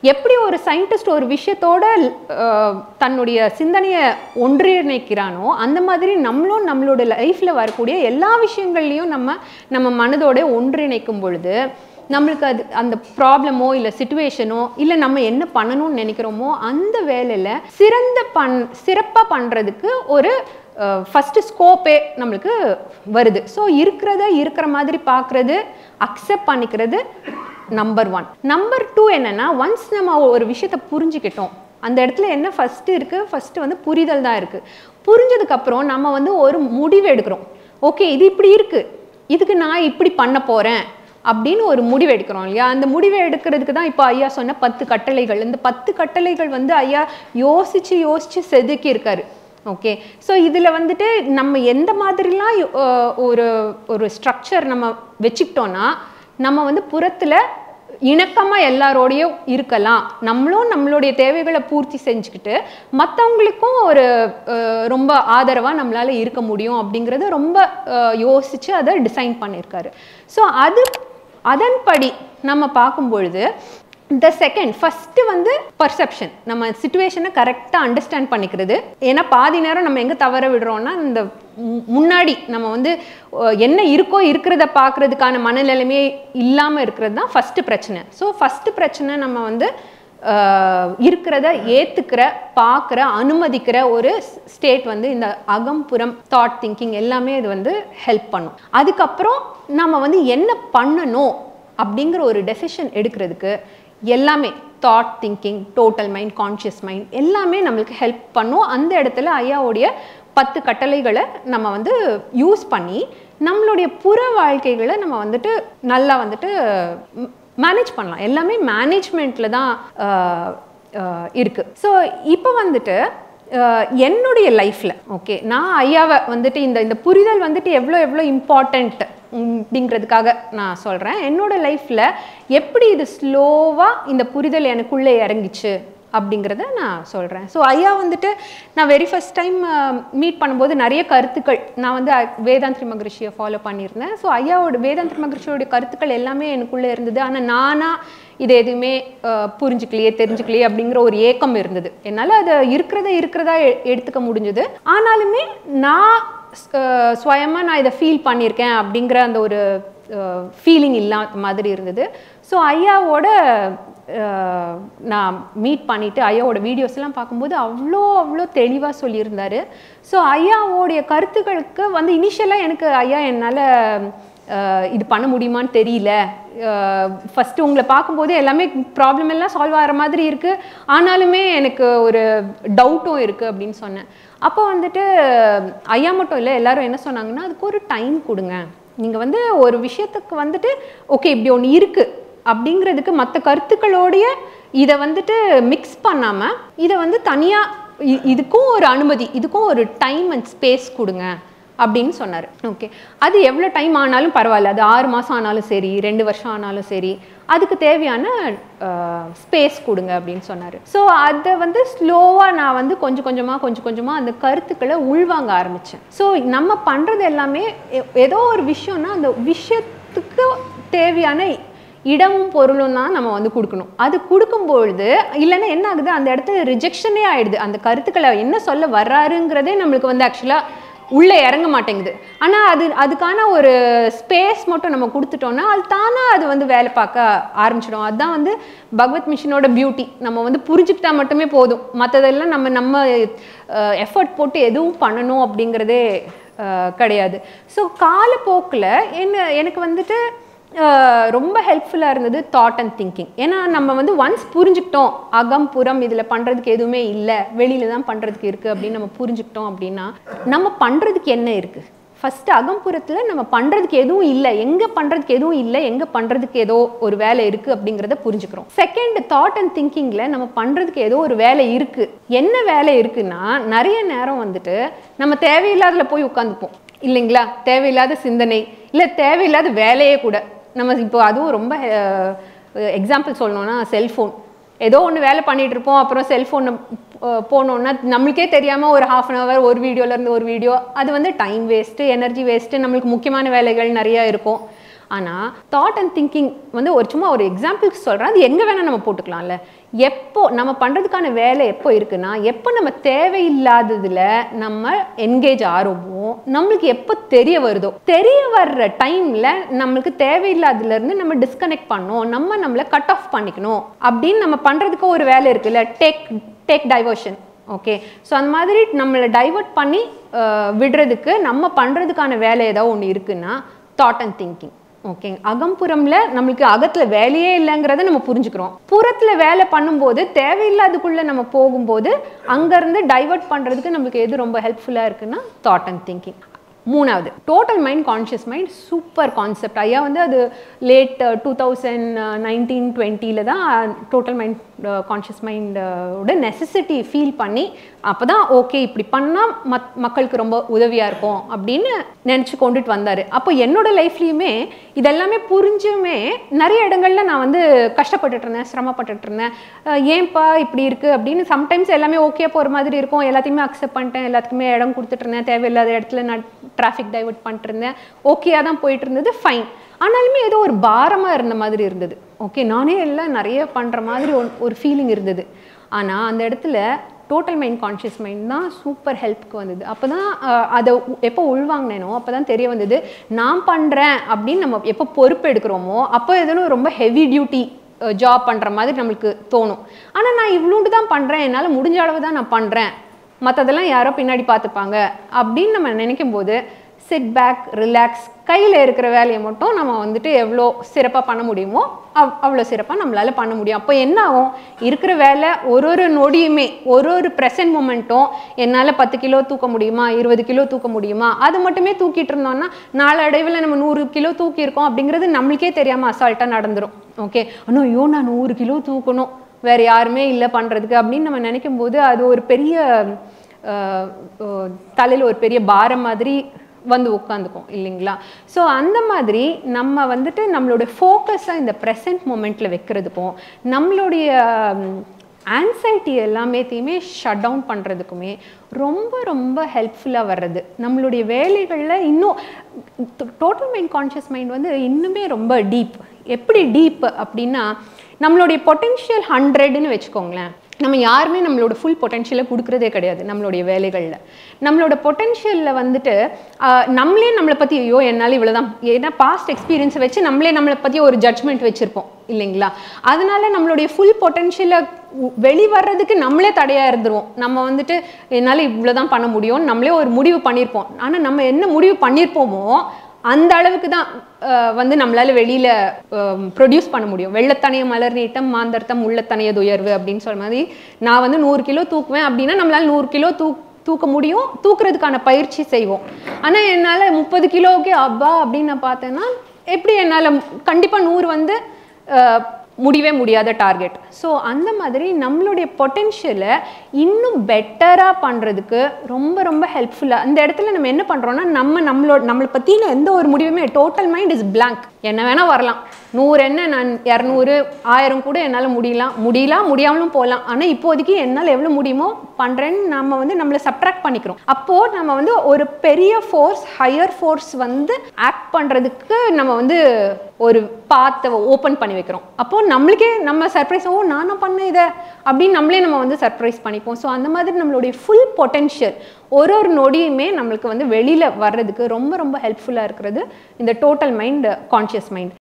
எப்படி ஒரு சயின்டிஸ்ட் ஒரு விஷயத்தோட தன்னுடைய சிந்தனையை ஒன்றிணைக்கிறானோ அந்த மாதிரி நம்மளும் நம்மளோட லைஃப்பில் வரக்கூடிய எல்லா விஷயங்கள்லையும் நம்ம மனதோட ஒன்றிணைக்கும் பொழுது நம்மளுக்கு அது அந்த ப்ராப்ளமோ இல்லை சிச்சுவேஷனோ இல்லை நம்ம என்ன பண்ணணும்னு நினைக்கிறோமோ அந்த வேலையில் சிறப்பாக பண்ணுறதுக்கு ஒரு ஃபஸ்ட்டு ஸ்கோப்பே நம்மளுக்கு வருது. ஸோ இருக்கிற மாதிரி பார்க்குறது, அக்செப்ட் பண்ணிக்கிறது நம்பர் 1. நம்பர் 2 என்னென்னா, ஒன்ஸ் நம்ம ஒரு விஷயத்தை புரிஞ்சுக்கிட்டோம், அந்த இடத்துல என்ன ஃபஸ்ட்டு இருக்குது, ஃபஸ்ட்டு வந்து புரிதல் தான் இருக்குது. புரிஞ்சதுக்கப்புறம் நம்ம வந்து ஒரு முடிவு எடுக்கிறோம். ஓகே, இது இப்படி இருக்குது, இதுக்கு நான் இப்படி பண்ண போகிறேன் அப்படின்னு ஒரு முடிவு எடுக்கிறோம் இல்லையா? அந்த முடிவை எடுக்கிறதுக்கு தான் இப்போ ஐயா சொன்ன 10 கட்டளைகள். இந்த 10 கட்டளைகள் வந்து ஐயா யோசிச்சு செதுக்கி இருக்காரு. ஓகே, ஸோ இதில் வந்துட்டு நம்ம எந்த மாதிரிலாம் ஒரு ஸ்ட்ரக்சர் நம்ம வச்சுக்கிட்டோன்னா நம்ம வந்து புறத்தில் இணக்கமாக எல்லாரோடையும் இருக்கலாம், நம்மளும் நம்மளுடைய தேவைகளை பூர்த்தி செஞ்சுக்கிட்டு மற்றவங்களுக்கும் ஒரு ரொம்ப ஆதரவாக நம்மளால் இருக்க முடியும் அப்படிங்கிறத ரொம்ப யோசித்து அதை டிசைன் பண்ணியிருக்காரு. ஸோ அதன்படி நம்ம பார்க்கும் பொழுது த செகண்ட் ஃபஸ்ட்டு வந்து பர்செப்ஷன், நம்ம சிச்சுவேஷனை கரெக்டாக அண்டர்ஸ்டாண்ட் பண்ணிக்கிறது. ஏன்னா பாதி நேரம் நம்ம எங்கே தவற விடுறோம்னா, இந்த முன்னாடி நம்ம வந்து என்ன இருக்கிறத பார்க்குறதுக்கான மனநிலைமையே இல்லாமல் இருக்கிறது தான் ஃபஸ்ட்டு பிரச்சனை. ஸோ ஃபஸ்ட்டு பிரச்சனை நம்ம வந்து இருக்கிறத ஏற்றுக்கிற, பார்க்குற, அனுமதிக்கிற ஒரு ஸ்டேட் வந்து இந்த அகம்புறம் தாட் திங்கிங் எல்லாமே இது வந்து ஹெல்ப் பண்ணும். அதுக்கப்புறம் நம்ம வந்து என்ன பண்ணணும் அப்படிங்கிற ஒரு டெசிஷன் எடுக்கிறதுக்கு எல்லாமே thought thinking, total mind, conscious mind எல்லாமே நம்மளுக்கு ஹெல்ப் பண்ணும். அந்த இடத்துல ஐயாவுடைய 10 கட்டளைகளை நம்ம வந்து யூஸ் பண்ணி நம்மளுடைய புற வாழ்க்கைகளை நம்ம வந்துட்டு நல்லா வந்துட்டு மேனேஜ் பண்ணலாம். எல்லாமே மேனேஜ்மெண்ட்டில் தான் இருக்குது. ஸோ இப்போ வந்துட்டு என்னுடைய லைஃப்பில் ஓகே, நான் ஐயாவை வந்துட்டு இந்த புரிதல் வந்துட்டு எவ்வளோ இம்பார்ட்டண்ட் அப்படிங்கிறதுக்காக நான் சொல்கிறேன். என்னோட லைஃப்பில் எப்படி இது ஸ்லோவாக இந்த புரிதல் எனக்குள்ளே இறங்கிச்சு அப்படிங்கிறத நான் சொல்கிறேன். ஸோ ஐயா வந்துட்டு நான் வெரி ஃபஸ்ட் டைம் மீட் பண்ணும்போது நிறைய கருத்துக்கள், நான் வந்து வேதாந்திரி மகரிஷியை ஃபாலோ பண்ணியிருந்தேன். ஸோ ஐயாவோட வேதாந்திரி மகரிஷியோடைய கருத்துக்கள் எல்லாமே எனக்குள்ளே இருந்தது. ஆனால் நானாக இது எதுவுமே தெரிஞ்சுக்கலையே அப்படிங்கிற ஒரு ஏக்கம் இருந்தது. என்னால் அதை இருக்கிறதா எடுத்துக்க முடிஞ்சது. ஆனாலுமே நான் சுயமாக நான் இதை ஃபீல் பண்ணியிருக்கேன் அப்படிங்கிற அந்த ஒரு ஃபீலிங் இல்லாத மாதிரி இருந்தது. ஸோ ஐயாவோட நான் மீட் பண்ணிவிட்டு ஐயாவோட வீடியோஸ்லாம் பார்க்கும்போது அவ்வளோ தெளிவாக சொல்லியிருந்தார். ஸோ ஐயாவோடைய கருத்துக்களுக்கு வந்து இனிஷியலாக எனக்கு என்னால் இது பண்ண முடியுமான்னு தெரியல. ஃபஸ்ட்டு உங்களை பார்க்கும்போது எல்லாமே ப்ராப்ளம் எல்லாம் சால்வ் ஆகிற மாதிரி இருக்குது, ஆனாலுமே எனக்கு ஒரு டவுட்டும் இருக்குது அப்படின்னு சொன்னேன். அப்போ வந்துட்டு ஐயா மட்டும் இல்லை, எல்லோரும் என்ன சொன்னாங்கன்னா, அதுக்கு ஒரு டைம் கொடுங்க. நீங்கள் வந்து ஒரு விஷயத்துக்கு வந்துட்டு ஓகே இப்படி ஒன்று இருக்குது அப்படிங்கிறதுக்கு மற்ற கருத்துக்களோடைய இதை வந்துட்டு மிக்ஸ் பண்ணாமல் இதை வந்து தனியாக இதுக்கும் ஒரு அனுமதி, இதுக்கும் ஒரு டைம் அண்ட் ஸ்பேஸ் கொடுங்க அப்படின்னு சொன்னார். ஓகே, அது எவ்வளோ டைம் ஆனாலும் பரவாயில்ல, அது 6 மாதம் ஆனாலும் சரி, 2 வருஷம் ஆனாலும் சரி, அதுக்கு தேவையான ஸ்பேஸ் கொடுங்க அப்படின்னு சொன்னார். ஸோ அதை வந்து ஸ்லோவாக நான் வந்து கொஞ்சம் கொஞ்சமாக அந்த கருத்துக்களை உள்வாங்க ஆரம்பித்தேன். ஸோ நம்ம பண்ணுறது எல்லாமே ஏதோ ஒரு விஷயம்னா அந்த விஷயத்துக்கு தேவையான இடமும் பொருளும் தான் நம்ம வந்து கொடுக்கணும். அது கொடுக்கும்பொழுது இல்லைன்னா என்ன ஆகுது, அந்த இடத்துல ரிஜெக்ஷனே ஆகிடுது. அந்த கருத்துக்களை என்ன சொல்ல வர்றாருங்கிறதே நம்மளுக்கு வந்து ஆக்சுவலாக உள்ளே இறங்க மாட்டேங்குது. ஆனால் அதுக்கான ஒரு ஸ்பேஸ் மட்டும் நம்ம கொடுத்துட்டோன்னா அது தானாக அது வந்து வேலை பார்க்க ஆரம்பிச்சிடும். அதுதான் வந்து பகவத் மிஷனோட பியூட்டி. நம்ம வந்து புரிஞ்சுக்கிட்டா மட்டுமே போதும், மற்றதெல்லாம் நம்ம எஃபர்ட் போட்டு எதுவும் பண்ணணும் அப்படிங்கிறதே கிடையாது. ஸோ காலப்போக்கில் எனக்கு வந்துட்டு ரொம்ப ஹெல்ப்ஃபுல்லாக இருந்தது தாட் அண்ட் திங்கிங். ஏன்னா நம்ம வந்து ஒன்ஸ் புரிஞ்சுக்கிட்டோம், அகம் புறம் இதில் பண்ணுறதுக்கு எதுவுமே இல்லை, வெளியில் தான் பண்ணுறதுக்கு இருக்குது அப்படின்னு நம்ம புரிஞ்சுக்கிட்டோம் அப்படின்னா நம்ம பண்ணுறதுக்கு என்ன இருக்குது. ஃபஸ்ட்டு அகம்புறத்தில் நம்ம பண்ணுறதுக்கு எதுவும் இல்லை, எங்கே பண்ணுறதுக்கு எதுவும் இல்லை, எங்கே பண்ணுறதுக்கு ஏதோ ஒரு வேலை இருக்குது அப்படிங்கிறத புரிஞ்சுக்கிறோம். செகண்ட் தாட் அண்ட் திங்கிங்கில் நம்ம பண்ணுறதுக்கு ஏதோ ஒரு வேலை இருக்குது. என்ன வேலை இருக்குன்னா, நிறைய நேரம் வந்துட்டு நம்ம தேவையில்லாததில் போய் உட்காந்துப்போம் இல்லைங்களா. தேவையில்லாத சிந்தனை இல்லை தேவையில்லாத வேலையே கூட நம்ம இப்போ அதுவும் ரொம்ப எக்ஸாம்பிள் சொல்லணும்னா செல்ஃபோன். ஏதோ ஒன்று வேலை பண்ணிகிட்டு இருப்போம், அப்புறம் செல்ஃபோனை போனோன்னா நம்மளுக்கே தெரியாமல் ஒரு 1/2 hour ஒரு வீடியோலேருந்து ஒரு வீடியோ, அது வந்து டைம் வேஸ்ட்டு, எனர்ஜி வேஸ்ட்டு. நம்மளுக்கு முக்கியமான வேலைகள் நிறையா இருக்கும். ஆனால் தாட் அண்ட் திங்கிங் வந்து சும்மா ஒரு எக்ஸாம்பிள்ஸ் சொல்கிறேன், அது எங்கே வேணால் நம்ம போட்டுக்கலாம்ல. எப்போ நம்ம பண்ணுறதுக்கான வேலை எப்போ இருக்குன்னா, எப்போ நம்ம தேவையில்லாததில் நம்ம என்கேஜ் ஆகிறோமோ, நம்மளுக்கு எப்போ தெரிய வருதோ, தெரிய வர்ற டைமில் நம்மளுக்கு தேவையில்லாததுலேருந்து நம்ம டிஸ்கனெக்ட் பண்ணணும், நம்மளை கட் ஆஃப் பண்ணிக்கணும் அப்படின்னு நம்ம பண்ணுறதுக்கு ஒரு வேலை இருக்குல்ல, டேக் டைவர்ஷன். ஓகே, ஸோ அந்த மாதிரி நம்மளை டைவர்ட் பண்ணி விடுறதுக்கு நம்ம பண்ணுறதுக்கான வேலை ஏதாவது ஒன்று இருக்குன்னா தாட் அண்ட் திங்கிங். ஓகே, அகம்புறம்ல நம்மளுக்கு அகத்தில் வேலையே இல்லைங்கிறத நம்ம புரிஞ்சுக்கிறோம். புறத்தில் வேலை பண்ணும்போது தேவையில்லாதுக்குள்ளே நம்ம போகும்போது அங்கேருந்து டைவர்ட் பண்ணுறதுக்கு நம்மளுக்கு எது ரொம்ப ஹெல்ப்ஃபுல்லாக இருக்குன்னா தாட் அண்ட் திங்கிங். மூணாவது total mind conscious mind. Super concept. ஐயா வந்து அது லேட் 2019-20 தான் டோட்டல் மைண்ட் கான்ஷியஸ் மைண்டோட நெசசிட்டி ஃபீல் பண்ணி அப்போ தான் ஓகே இப்படி பண்ணால் மக்களுக்கு ரொம்ப உதவியாக இருக்கும் அப்படின்னு நினச்சி கொண்டுட்டு வந்தார். அப்போ என்னோடய லைஃப்லேயுமே இதெல்லாமே புரிஞ்சுமே நிறைய இடங்களில் நான் வந்து கஷ்டப்பட்டுட்டு இருந்தேன், சிரமப்பட்டுட்டு இருந்தேன். ஏன்ப்பா இப்படி இருக்குது அப்படின்னு. சம்டைம்ஸ் எல்லாமே ஓகே போகிற மாதிரி இருக்கும், எல்லாத்தையுமே அக்செப்ட் பண்ணிட்டேன், எல்லாத்துக்குமே இடம் கொடுத்துட்டு இருந்தேன், தேவையில்லாத இடத்துல நான் டிராஃபிக் டைவர்ட் பண்ணிட்டு இருந்தேன், ஓகேயாக தான் போயிட்டு இருந்தது, ஃபைன். ஆனாலுமே ஏதோ ஒரு பாரமாக இருந்த மாதிரி இருந்தது. ஓகே, நானே எல்லாம் நிறைய பண்ணுற மாதிரி ஒரு ஃபீலிங் இருந்தது. ஆனால் அந்த இடத்துல டோட்டல் மைண்ட் கான்ஷியஸ் மைண்ட் தான் சூப்பர் ஹெல்ப்புக்கு வந்தது. அப்போ தான் அதை எப்போ உள்வாங்கினேனோ அப்போ தான் தெரிய வந்தது, நான் பண்ணுறேன் அப்படின்னு நம்ம எப்போ பொறுப்பு எடுக்கிறோமோ அப்போ எதுவும் ரொம்ப ஹெவி டியூட்டி ஜாப் பண்ணுற மாதிரி நம்மளுக்கு தோணும். ஆனால் நான் இவ்வளோண்டு தான் பண்ணுறேன், என்னால் முடிஞ்ச அளவு தான் நான் பண்ணுறேன், மற்றதெல்லாம் யாரோ பின்னாடி பார்த்துப்பாங்க அப்படின்னு நம்ம நினைக்கும் போது சிட் பேக், ரிலாக்ஸ், கையில் இருக்கிற வேலையை மட்டும் நம்ம வந்துட்டு எவ்வளோ சிறப்பாக பண்ண முடியுமோ அவ்வளோ சிறப்பாக நம்மளால் பண்ண முடியும். அப்போ என்ன ஆகும், இருக்கிற வேலை ஒரு நொடியுமே ஒரு ப்ரெசன்ட் மூமெண்ட்டும் என்னால் 10 கிலோ தூக்க முடியுமா, 20 கிலோ தூக்க முடியுமா, அது மட்டுமே தூக்கிட்டு இருந்தோம்னா நாளடைவில் நம்ம 100 கிலோ தூக்கியிருக்கோம் அப்படிங்கிறது நம்மளுக்கே தெரியாமல் அசால்ட்டாக நடந்துடும். ஓகே, ஆனால் ஐயோ நான் 100 கிலோ தூக்கணும், வேறு யாருமே இல்லை பண்ணுறதுக்கு அப்படின்னு நம்ம நினைக்கும் போது அது ஒரு பெரிய தலையில் ஒரு பெரிய பாரம் மாதிரி வந்து உட்காந்துக்கும் இல்லைங்களா. ஸோ அந்த மாதிரி நம்ம வந்துட்டு நம்மளோட ஃபோக்கஸை இந்த ப்ரெசன்ட் மூமெண்ட்டில் வைக்கிறதுக்கும் நம்மளுடைய ஆன்சைட்டி எல்லாமேத்தையுமே ஷட் டவுன் பண்ணுறதுக்குமே ரொம்ப ரொம்ப ஹெல்ப்ஃபுல்லாக வர்றது. நம்மளுடைய வேலைகளில் இன்னும் டோட்டல் மைண்ட் கான்ஷியஸ் மைண்ட் வந்து இன்னுமே ரொம்ப டீப். எப்படி டீப் அப்படின்னா, நம்மளுடைய பொட்டென்ஷியல் 100ன்னு வச்சுக்கோங்களேன். நம்ம யாருமே நம்மளோட ஃபுல் பொட்டென்ஷியலை கொடுக்குறதே கிடையாது நம்மளுடைய வேலைகளில். நம்மளோட பொட்டென்ஷியலில் வந்துட்டு நம்மளை பற்றி ஐயோ என்னால் இவ்வளோ தான், ஏன்னா பாஸ்ட் எக்ஸ்பீரியன்ஸை வச்சு நம்மளை பற்றி ஒரு ஜட்ஜ்மெண்ட் வச்சுருப்போம் இல்லைங்களா. அதனால நம்மளுடைய ஃபுல் பொட்டென்ஷியலை வெளிவர்றதுக்கு நம்மளே தடையாக இருந்துருவோம். நம்ம வந்துட்டு என்னால் இவ்வளோ தான் பண்ண முடியும் நம்மளே ஒரு முடிவு பண்ணியிருப்போம். ஆனால் நம்ம என்ன முடிவு பண்ணியிருப்போமோ அந்த அளவுக்கு தான் வந்து நம்மளால வெளியில் ப்ரொடியூஸ் பண்ண முடியும். வெள்ளத்தனைய மலர் நீட்டம் மாந்தர்த்தம் உள்ளத்தனையது உயர்வு அப்படின்னு சொல்ற மாதிரி நான் வந்து 100 கிலோ தூக்குவேன் அப்படின்னா நம்மளால 100 கிலோ தூக்க முடியும், தூக்குறதுக்கான பயிற்சி செய்வோம். ஆனால் என்னால் 30 கிலோவுக்கே அப்பா அப்படின்னு நான் பார்த்தேன்னா எப்படி என்னால் கண்டிப்பாக 100 வந்து முடியவே முடியாத டார்கெட். ஸோ அந்த மாதிரி நம்மளுடைய பொட்டென்ஷியலை இன்னும் பெட்டராக பண்ணுறதுக்கு ரொம்ப ரொம்ப ஹெல்ப்ஃபுல்லாக அந்த இடத்துல நம்ம என்ன பண்ணுறோன்னா நம்மளை பற்றின எந்த ஒரு முடிவுமே டோட்டல் மைண்ட் இஸ் பிளாங்க். என்ன வேணால் வரலாம், 100 என்ன நான் 200 1000 கூட என்னால் முடியாமலும் போகலாம். ஆனால் இப்போதைக்கு என்னால் எவ்வளோ முடியுமோ பண்ணுறேன்னு நம்ம வந்து நம்மளை சப்ட்ராக்ட் பண்ணிக்கிறோம். அப்போது நம்ம வந்து ஒரு பெரிய ஃபோர்ஸ், ஹையர் ஃபோர்ஸ் வந்து ஆக்ட் பண்ணுறதுக்கு நம்ம வந்து ஒரு பாத்தை ஓப்பன் பண்ணி வைக்கிறோம். அப்போது நம்மளுக்கே நம்ம சர்ப்ரைஸ், ஓ நானும் பண்ண இதை அப்படின்னு நம்ம வந்து சர்ப்ரைஸ் பண்ணிப்போம். ஸோ அந்த மாதிரி நம்மளுடைய ஃபுல் பொட்டென்ஷியல் ஒரு நொடியுமே நம்மளுக்கு வந்து வெளியில் வர்றதுக்கு ரொம்ப ரொம்ப ஹெல்ப்ஃபுல்லாக இருக்கிறது இந்த டோட்டல் மைண்ட் கான்ஷியஸ் மைண்ட்.